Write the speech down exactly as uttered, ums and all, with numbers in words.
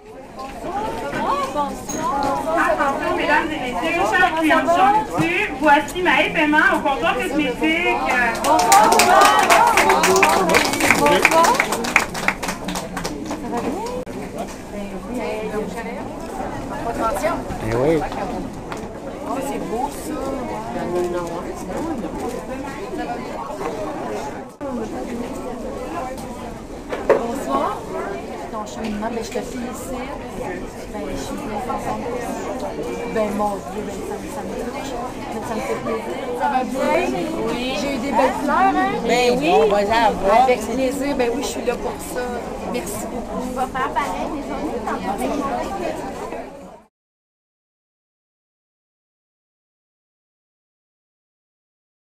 Attention, mesdames et messieurs, chers clients Jean-Luc, voici Maë Paiement au comptoir cosmétique. Bonsoir, bonsoir. Ça va bien? Pas de mention? Eh oui. Oh, c'est beau ça. Bonsoir. Ton cheminement, ben, je te félicite. Ben, je suis bien contente. Ben, mon Dieu, ben, ça, me- ça me touche. Ben, ça me fait plaisir. Ça va bien? Oui. J'ai eu des belles fleurs, hein? Ben oui, on va en avoir. Avec plaisir. Ben oui, je suis là pour ça. Merci beaucoup. On va faire pareil, mais on est en train de